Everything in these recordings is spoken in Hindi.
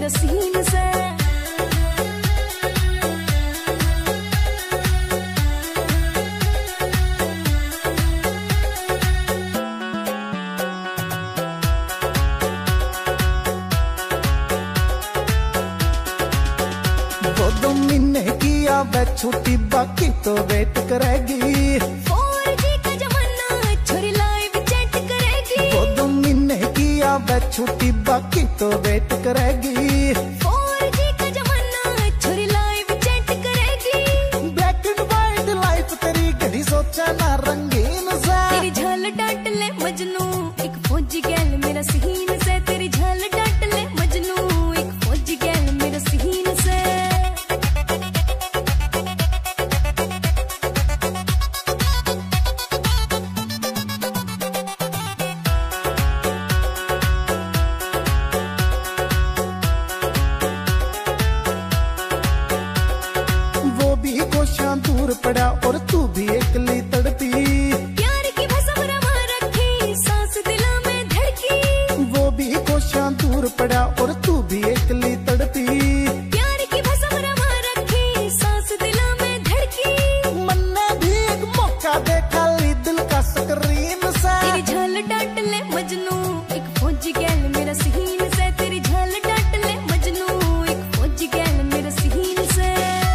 मेरा सीन से। वो 2 महीने किया वे छुट्टी, बाकी तो वेट करेगी। 4G का जमाना छोरी लाइव चैट करेगी। वो 2 महीने किया वे छुट्टी, बाकी तो वेट करेगी। 4G का जमाना छोरी लाइव चैट करेगी। ब्लैक एंड व्हाइट लाइफ तेरी घड़ी सोचा ना रंगीन सा। तेरी झाल डांट ले मजनू एक फौजी गैल मेरा सीन से। तेरी झाल डांट ले मजनू एक फौजी गैल मेरा सीन से। वो भी कोशियां दूर पड़ा और तू भी एकली तड़पी। प्यार की भसम रमा रखी सांस दिलों में धड़की। वो भी कोशियां दूर पड़ा और तू भी एकली तड़पी। प्यार की भसम रमा रखी सांस दिलों में धड़की। मन्ने भी एक मौका देखा ली दिल का स्क्रीन से। तेरी झाल डांट ले मजनू एक फौजी गैल मेरा सीन से। तेरी झाल डांट ले मजनू एक फौजी गैल मेरा सीन से।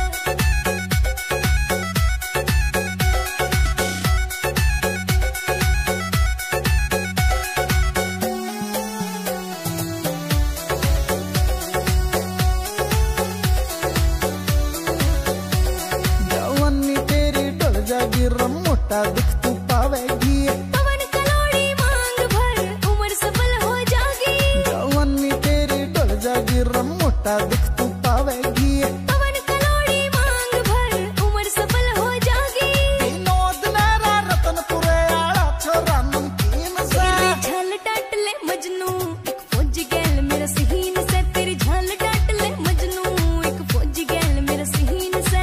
जवानी तेरी डल जागी रमोटा दिख तू पावेगी। पवन कलोड़ी मांग भर उम्र सफल हो जागी। जवानी तेरी डल जागी रमोटा दिख तू पावेगी। पवन कलोड़ी मांग भर उम्र सफल हो जागी। विनोद नारा रतनपुरे आड़ा छोरा नमकीन सा। तेरी झाल डांट ले मजनू एक फौजी गैल मेरा सीन से। तेरी झाल डांट ले मजनू एक फौजी गैल मेरा सीन से।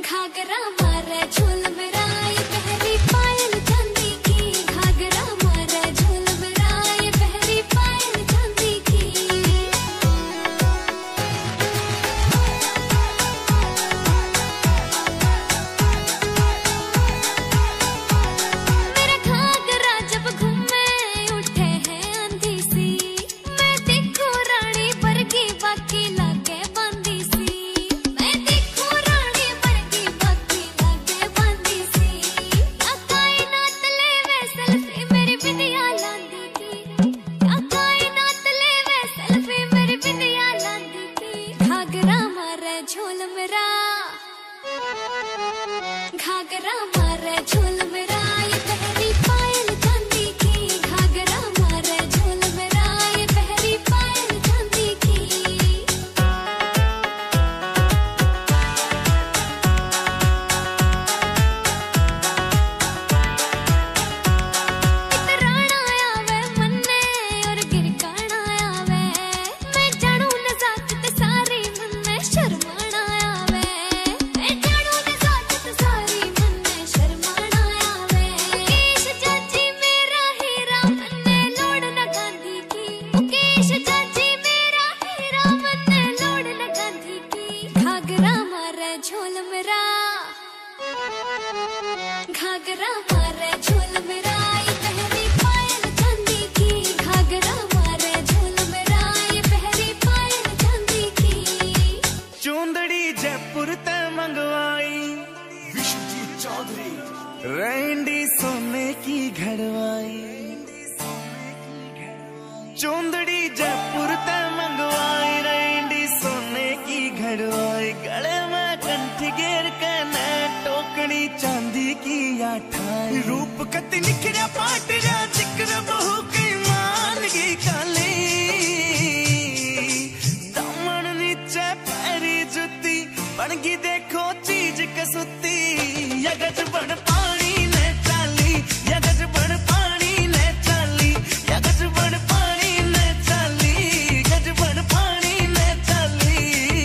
घाघरा मारे झोल मेरा ये पहली पायल चांदी की, घाघरा मारे झोल मेरा ये पहली पायल चांदी की। मेरा घाघरा जब घूमे उठे है आंधी सी, मैं देखूं रानी वर्गी बाकी लागे बांधी सी, मैं देखूं रानी वर्गी बाकी लागे बांधी सी। क्या कायनात ले वे सेल्फी मेरी बिंदिया लांदी की, क्या कायनात ले वे सेल्फी मेरी बिंदिया लांदी की। घाघरा मारे झोल मेरा, घाघरा मारे झोल मेरा ये पहली पायल चांदी की, घाघरा मारे झोल मेरा ये पहली पायल चांदी की। इतराना आवे मन्ने और गिरकाना आवे, मैं जानू नजाकत सारी मन्ने शर्माना आवे, मैं जानू नजाकत सारी मन्ने शर्माना आवे। मुकेश चाची मेरा हीरा मन्ने लोड़ न गांधी की, मुकेश चाची मेरा हीरा मन्ने लोड़ न गांधी की। घाघरा मारे झोल मेरा, घाघरा मारे झोल मेरा ये पहली पायल चांदी की, घाघरा मारे झोल मेरा ये पहली पायल चांदी की। चूंदड़ी जयपुर ते मंगवाई विश्वजीत चौधरी, रैंडी सोने की घड़वाई। चूंदड़ी जयपुर ते मंगवाई, रैंडी सोने की घड़वाई। गले में कंठी घेर के न टोकनी चांदी की आठाई। रूप कति निखरा पाटरा जिक्र बहु की मानगी काली, दामन नीचे पैरी जुती बनगी देखो चीज कसुती। यगज बन पानी ने चाली, यगज बन पानी ने चाली, यगज बन पानी ने चाली, गज बन पानी ने चाली।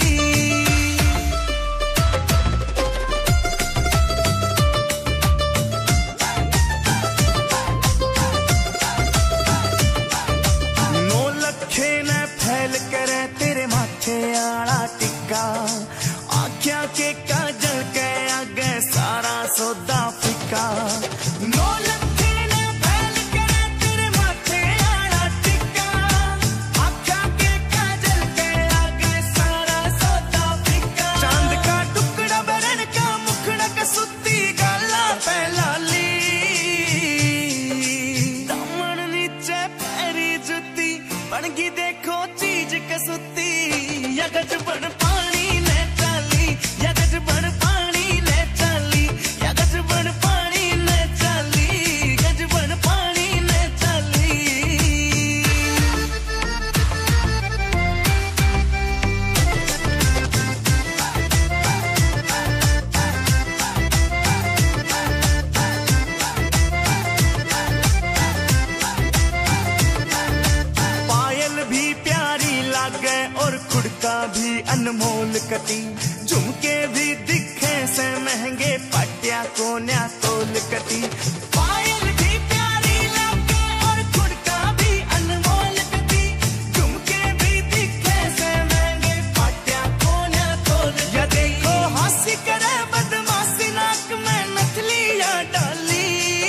नौ लखे ने फैल करे तेरे माथे आला टिक्का, आख्या के काजल के आगे सारा सौदा फिका। नौ लखे ने फैल करे तेरे माथे आला टिक्का, आख्या के काजल के आगे सारा सौदा फिका। चांद का टुकड़ा बरन का मुखड़ा कसुती गाला पहलाली, दामन नीचे पैरी जुती बनगी देखो चीज कसुती। यगज बन पानी ने चाली, यगज बन पानी ने चाली, यगज बन पानी ने चाली, गज बन पानी ने चाली। पायल भी प्यारी लागे और खुड़का भी अनमोल कटी, झुमके भी दिखे से महंगे पटिया को न्या तोल कटी। पायल भी प्यारी लागे और खुड़का भी अनमोल कटी, झुमके भी दिखे से महंगे पटिया को न्या तोल। या देखो हंसी करे बदमाशी नाक में नथलियां डाली,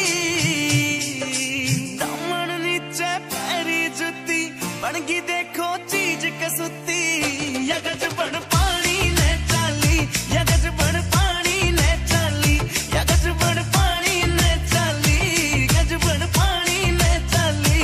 दामन नीचे पैरी जुती बनगी देखो चीज कसुती। यगज बन पानी ने चाली, यगज बन पानी ने चाली, यगज बन पानी ने चाली, गज बन पानी ने चाली।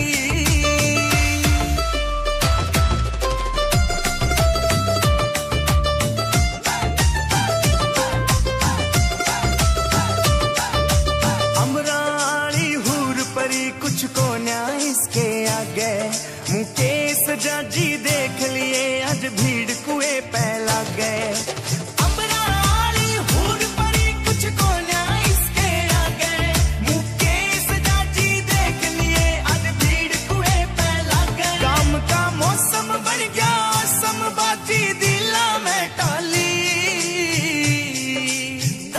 अमराली हूर परी कुछ को न्याय इसके आगे, मुकेश जाजी देख लिए आज भीड़ कुए पे लग गए। अमराली हूर परी कुछ को न्याय इसके आगे, मुकेश जाजी देख लिए आज भीड़ कुए पे लग गए। काम का मौसम बन गया समबाजी दिला में टाली,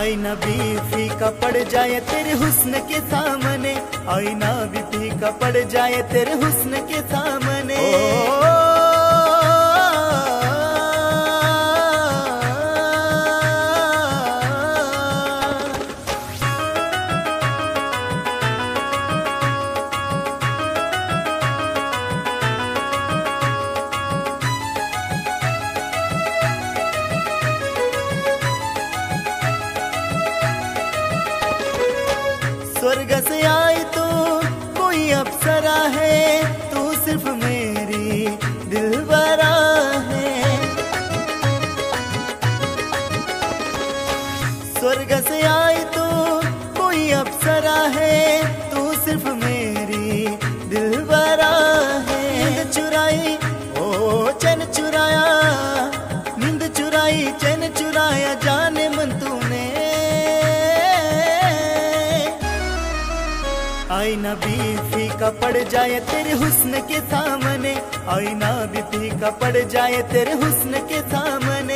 आईना भी फीका पड़ जाए तेरे हुस्न के सामने, आईना भी फीका पड़ जाए तेरे हुस्न के सामने। स्वर्ग से आई तू कोई अप्सरा है, तू सिर्फ मेरी दिलबरा है। स्वर्ग से आई तू कोई अप्सरा है, तू सिर्फ मेरी दिलबरा है। नींद चुराई ओ चैन चुराया, नींद चुराई चैन चुराया जाने मन तूने। आईना भी फीका पड़ जाए तेरे हुस्न के सामने, आईना भी फीका पड़ जाए तेरे हुस्न के सामने।